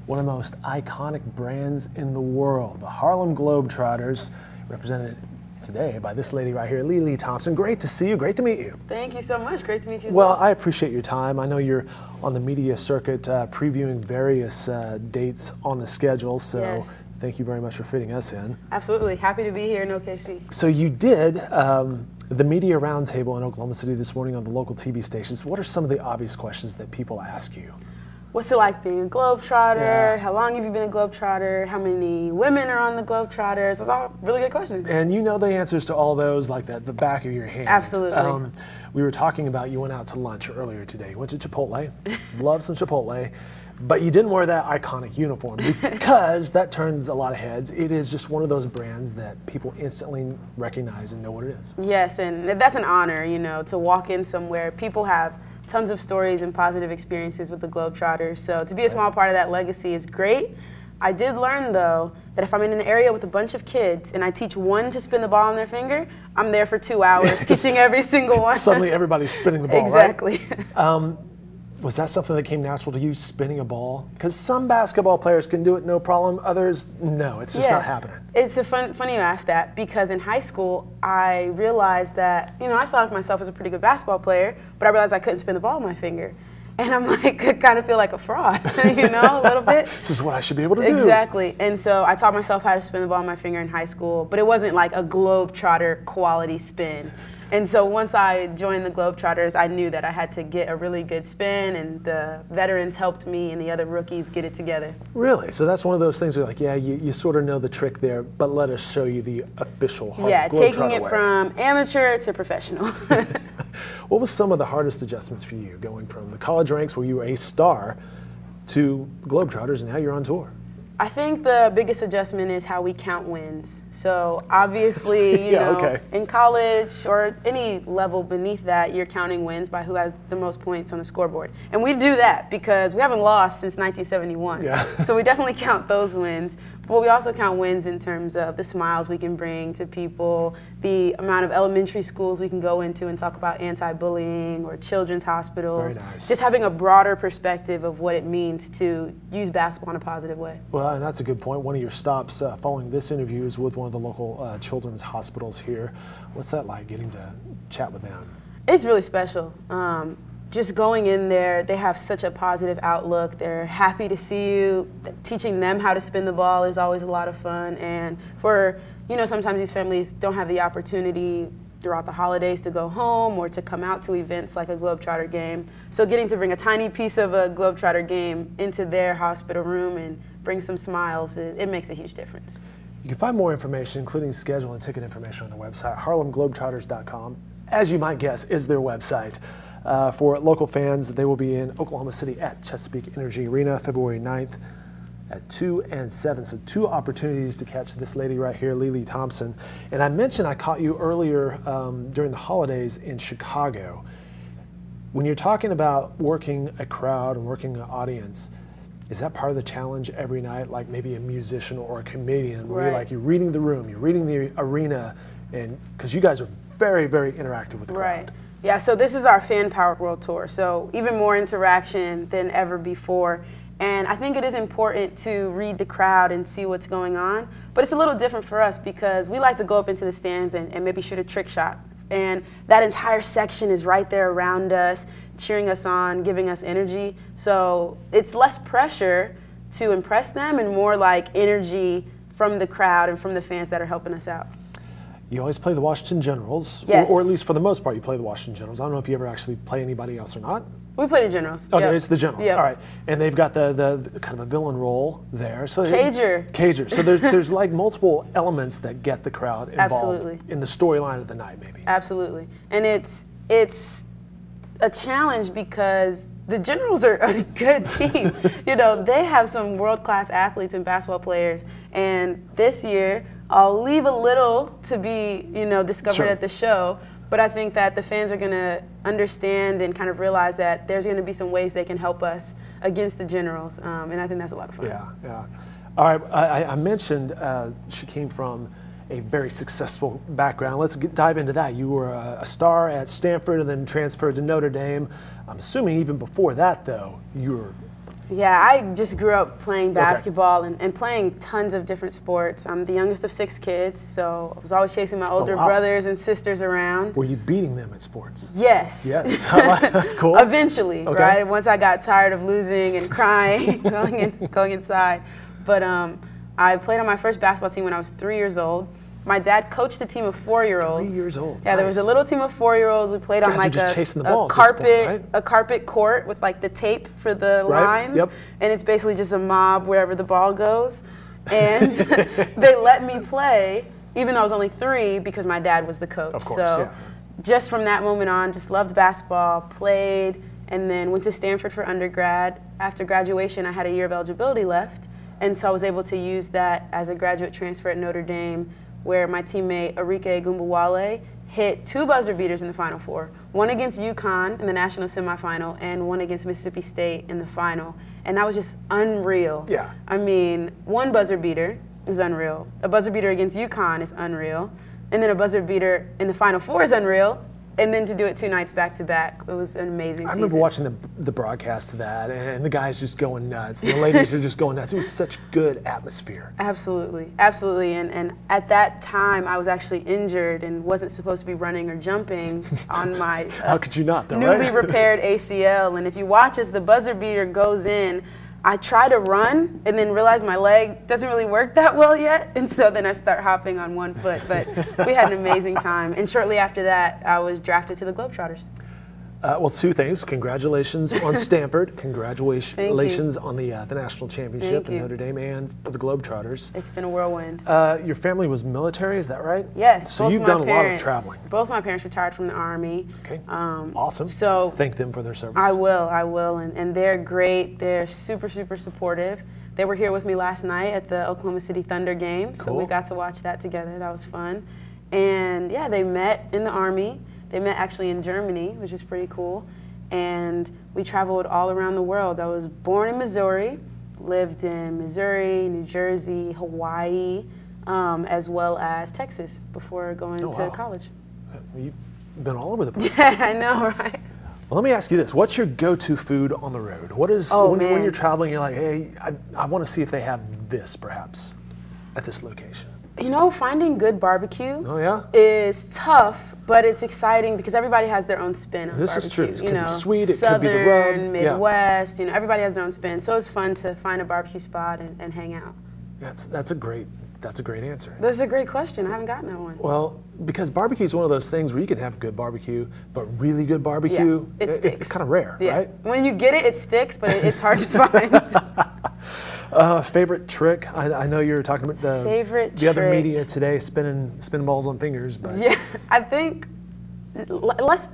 one of the most iconic brands in the world, the Harlem Globetrotters, represented today by this lady right here, Lili Thompson. Great to see you, great to meet you. Thank you so much, great to meet you as well. Well, I appreciate your time. I know you're on the media circuit previewing various dates on the schedule, so yes. Thank you very much for fitting us in. Absolutely, happy to be here in OKC. So you did the media roundtable in Oklahoma City this morning on the local TV stations. What are some of the obvious questions that people ask you? What's it like being a Globetrotter? Yeah. How long have you been a Globetrotter? How many women are on the Globetrotters? Those are all really good questions. And you know the answers to all those like the back of your hand. Absolutely. We were talking about you went out to lunch earlier today. You went to Chipotle, love some Chipotle, but you didn't wear that iconic uniform because that turns a lot of heads. It is just one of those brands that people instantly recognize and know what it is. Yes, and that's an honor, you know, to walk in somewhere. People have tons of stories and positive experiences with the Globetrotters, so to be a small part of that legacy is great. I did learn, though, that if I'm in an area with a bunch of kids and I teach one to spin the ball on their finger, I'm there for 2 hours teaching every single one. Suddenly everybody's spinning the ball, exactly. Right? Was that something that came natural to you, spinning a ball? Because some basketball players can do it no problem, others, no, it's just not happening. It's funny you ask that, because in high school, I realized that, you know, I thought of myself as a pretty good basketball player, but I realized I couldn't spin the ball on my finger. And I'm like, I kind of feel like a fraud, you know, a little bit. This is what I should be able to do. Exactly. And so I taught myself how to spin the ball on my finger in high school, but it wasn't like a Globetrotter quality spin. And so once I joined the Globetrotters, I knew that I had to get a really good spin, and the veterans helped me and the other rookies get it together. Really? So that's one of those things where like, yeah, you sort of know the trick there, but let us show you the official Harlem Globetrotter way. Taking it from amateur to professional. What was some of the hardest adjustments for you, going from the college ranks where you were a star to Globetrotters and now you're on tour? I think the biggest adjustment is how we count wins. So obviously, you know, in college or any level beneath that, you're counting wins by who has the most points on the scoreboard. And we do that because we haven't lost since 1971. Yeah. So we definitely count those wins. But we also count wins in terms of the smiles we can bring to people, the amount of elementary schools we can go into and talk about anti-bullying or children's hospitals. Very nice. Just having a broader perspective of what it means to use basketball in a positive way. Well, and that's a good point. One of your stops following this interview is with one of the local children's hospitals here. What's that like, getting to chat with them? It's really special. Just going in there, they have such a positive outlook. They're happy to see you. Teaching them how to spin the ball is always a lot of fun. And for, you know, sometimes these families don't have the opportunity throughout the holidays to go home or to come out to events like a Globetrotter game. So getting to bring a tiny piece of a Globetrotter game into their hospital room and bring some smiles, it makes a huge difference. You can find more information, including schedule and ticket information, on their website. HarlemGlobetrotters.com, as you might guess, is their website. For local fans, they will be in Oklahoma City at Chesapeake Energy Arena, February 9th at 2 and 7. So 2 opportunities to catch this lady right here, Lili Thompson. And I mentioned I caught you earlier during the holidays in Chicago. When you're talking about working a crowd and working an audience, is that part of the challenge every night, like maybe a musician or a comedian, where you're reading the room, you're reading the arena, and because you guys are very, very interactive with the crowd. Right. Yeah, so this is our Fan Powered World Tour, so even more interaction than ever before. And I think it is important to read the crowd and see what's going on, but it's a little different for us because we like to go up into the stands and maybe shoot a trick shot. And that entire section is right there around us, cheering us on, giving us energy. So it's less pressure to impress them and more like energy from the crowd and from the fans that are helping us out. You always play the Washington Generals, yes. or at least for the most part you play the Washington Generals. I don't know if you ever actually play anybody else or not. We play the Generals. Okay, it's the Generals. All right, and they've got the kind of a villain role there. So Cager. So there's like multiple elements that get the crowd involved in the storyline of the night, maybe. Absolutely, and it's a challenge because the Generals are a good team. You know, they have some world-class athletes and basketball players, and this year I'll leave a little to be, you know, discovered at the show, but I think that the fans are going to understand and kind of realize that there's going to be some ways they can help us against the Generals, and I think that's a lot of fun. Yeah. All right, I mentioned she came from a very successful background. Let's dive into that. You were a star at Stanford and then transferred to Notre Dame. I'm assuming even before that, though, you were Yeah, I just grew up playing basketball and playing tons of different sports. I'm the youngest of 6 kids, so I was always chasing my older brothers and sisters around. Were you beating them at sports? Yes. Yes. Cool. Eventually, right? Once I got tired of losing and crying, going inside. But I played on my first basketball team when I was 3 years old. My dad coached a team of 4-year-olds. 3 years old. Yeah, there was a little team of 4-year-olds. We played on like a carpet court with like the tape for the lines, and it's basically just a mob wherever the ball goes. And they let me play, even though I was only 3, because my dad was the coach. Of course, so just from that moment on, just loved basketball, played, and then went to Stanford for undergrad. After graduation, I had a year of eligibility left, and so I was able to use that as a graduate transfer at Notre Dame, where my teammate Arike Gumbawale hit 2 buzzer beaters in the Final Four, one against UConn in the national semifinal and one against Mississippi State in the final. And that was just unreal. Yeah. I mean, 1 buzzer beater is unreal. A buzzer beater against UConn is unreal. And then a buzzer beater in the Final Four is unreal. And then to do it 2 nights back to back, it was an amazing season. I remember watching the broadcast of that, and the guys just going nuts, and the ladies were just going nuts. It was such good atmosphere. Absolutely, absolutely. And at that time, I was actually injured and wasn't supposed to be running or jumping on my how could you not, though, newly repaired ACL. And if you watch as the buzzer beater goes in, I try to run and then realize my leg doesn't really work that well yet, and so then I start hopping on 1 foot. But we had an amazing time, and shortly after that, I was drafted to the Globetrotters. Well, 2 things. Congratulations on Stanford. Congratulations on the national championship in Notre Dame and for the Globetrotters. It's been a whirlwind. Your family was military, is that right? Yes. So you've done a lot of traveling. Both my parents retired from the Army. Okay. Awesome. So thank them for their service. I will. And they're great. They're super, super supportive. They were here with me last night at the Oklahoma City Thunder game. Cool. So we got to watch that together. That was fun. And yeah, they met in the Army. They met actually in Germany, which is pretty cool. And we traveled all around the world. I was born in Missouri, lived in Missouri, New Jersey, Hawaii, as well as Texas before going to college. You've been all over the place. I know, right? Well, let me ask you this. What's your go-to food on the road? What is, when you're traveling, you're like, hey, I want to see if they have this, perhaps, at this location? You know, finding good barbecue is tough, but it's exciting because everybody has their own spin on barbecue. This is true. It could be sweet, it Southern, could be the rub. Midwest, you know, everybody has their own spin. So it's fun to find a barbecue spot and hang out. That's a great answer. This is a great question. I haven't gotten that one. Well, because barbecue is one of those things where you can have good barbecue, but really good barbecue, it's kind of rare, right? When you get it, it sticks, but it's hard to find. Favorite trick? I know you were talking about the other media today, spinning balls on fingers, but yeah, I think less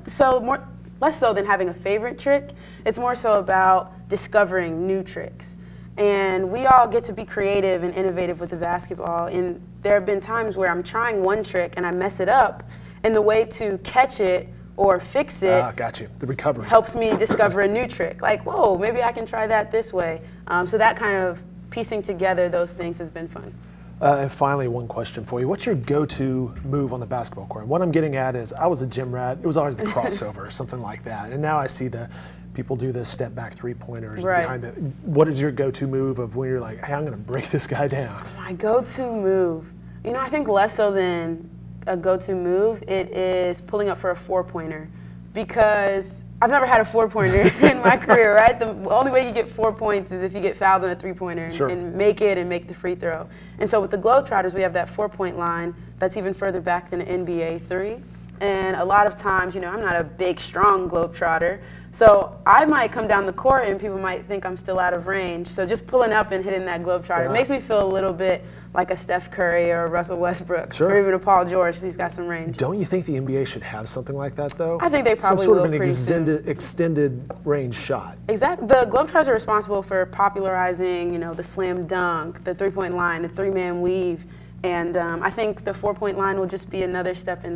so than having a favorite trick. It's more so about discovering new tricks. And we all get to be creative and innovative with the basketball. And there have been times where I'm trying one trick and I mess it up, and the way to catch it or fix it got you. The recovery helps me discover a new trick. Like, whoa, maybe I can try that this way. So that kind of piecing together those things has been fun. And finally, one question for you. What's your go-to move on the basketball court? And what I'm getting at is, I was a gym rat. It was always the crossover or something like that. And now I see the people do the step-back three-pointers behind it. What is your go-to move of when you're like, hey, I'm going to break this guy down? My go-to move? You know, I think less so than a go-to move, it is pulling up for a 4-pointer. Because I've never had a 4-pointer in my career, right? The only way you get 4 points is if you get fouled on a 3-pointer and make it and make the free throw. And so with the Globetrotters, we have that 4-point line that's even further back than an NBA 3. And a lot of times, you know, I'm not a big, strong Globetrotter. So I might come down the court and people might think I'm still out of range. So just pulling up and hitting that Globetrotter makes me feel a little bit like a Steph Curry or a Russell Westbrook or even a Paul George. He's got some range. Don't you think the NBA should have something like that, though? I think they probably will. Some sort of an extended range shot. Exactly. The Globetrotters are responsible for popularizing, you know, the slam dunk, the 3-point line, the 3-man weave. And I think the 4-point line will just be another step in that.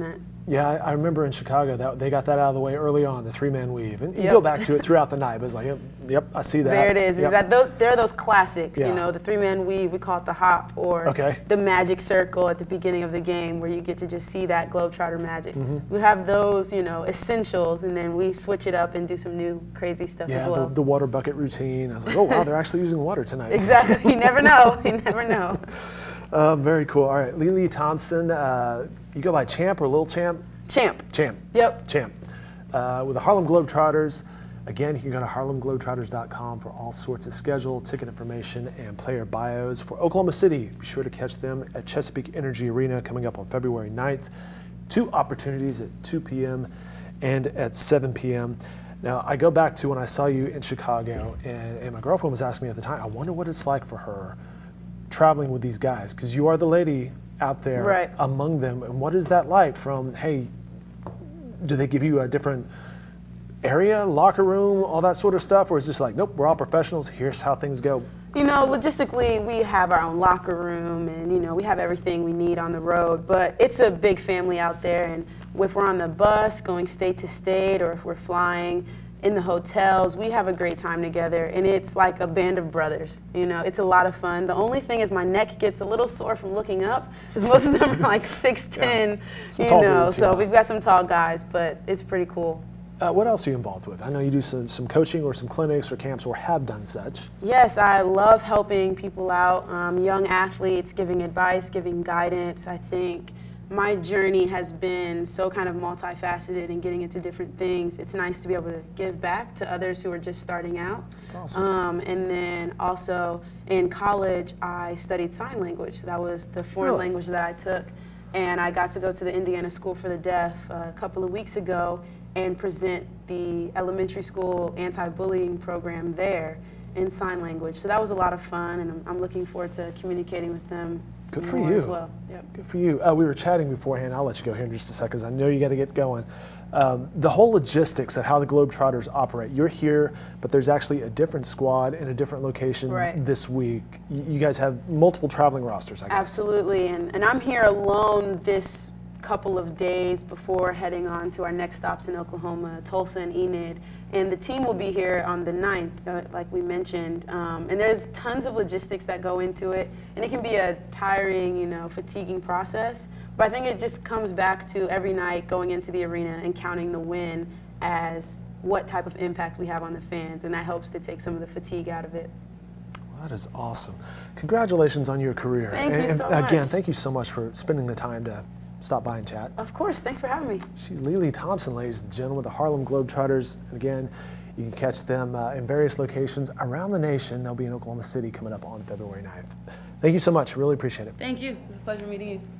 Yeah, I remember in Chicago that they got that out of the way early on, the three-man weave. And you go back to it throughout the night, but it's like, yep, I see that. There it is. Yep. There are those classics, you know, the three-man weave, we call it the hop, or the magic circle at the beginning of the game where you get to just see that Globetrotter magic. We have those, you know, essentials, and then we switch it up and do some new crazy stuff as well. The water bucket routine. I was like, oh, wow, they're actually using water tonight. Exactly. You never know. You never know. Very cool. All right, Lili Thompson, you go by Champ or Lil Champ? Champ. Champ. Yep. Champ. With the Harlem Globetrotters, again, you can go to harlemglobetrotters.com for all sorts of schedule, ticket information, and player bios. For Oklahoma City, be sure to catch them at Chesapeake Energy Arena coming up on February 9th. 2 opportunities at 2 p.m. and at 7 p.m. Now, I go back to when I saw you in Chicago, and my girlfriend was asking me at the time, I wonder what it's like for her traveling with these guys, because you are the lady out there among them. And what is that like from, hey, do they give you a different area, locker room, all that sort of stuff? Or is it just like, nope, we're all professionals, here's how things go? You know, logistically, we have our own locker room, and, you know, we have everything we need on the road. But it's a big family out there, and if we're on the bus going state to state, or if we're flying in the hotels, we have a great time together, and it's like a band of brothers. You know, it's a lot of fun. The only thing is my neck gets a little sore from looking up, because most of them are like 6'10", you know, dudes, so we've got some tall guys, but it's pretty cool. What else are you involved with? I know you do some coaching or some clinics or camps, or have done such. Yes, I love helping people out, young athletes, giving advice, giving guidance. I think my journey has been so kind of multifaceted and getting into different things. It's nice to be able to give back to others who are just starting out. That's awesome. And then also in college, I studied sign language. That was the foreign language that I took. And I got to go to the Indiana School for the Deaf a couple of weeks ago and present the elementary school anti-bullying program there in sign language. So that was a lot of fun, and I'm looking forward to communicating with them. Good for you. As well. Yep. Good for you. We were chatting beforehand. I'll let you go here in just a second, because I know you got to get going. The whole logistics of how the Globetrotters operate. You're here, but there's actually a different squad in a different location this week. You guys have multiple traveling rosters, I guess. Absolutely, and I'm here alone this couple of days before heading on to our next stops in Oklahoma, Tulsa and Enid. And the team will be here on the 9th, like we mentioned. And there's tons of logistics that go into it. And it can be a tiring, you know, fatiguing process. But I think it just comes back to every night going into the arena and counting the win as what type of impact we have on the fans. And that helps to take some of the fatigue out of it. Well, that is awesome. Congratulations on your career. Thank you so much. Again, thank you so much for spending the time to stop by and chat. Of course, thanks for having me. She's Lili Thompson, ladies and gentlemen, with the Harlem Globetrotters. And again, you can catch them in various locations around the nation. They'll be in Oklahoma City coming up on February 9th. Thank you so much. Really appreciate it. Thank you. It was a pleasure meeting you.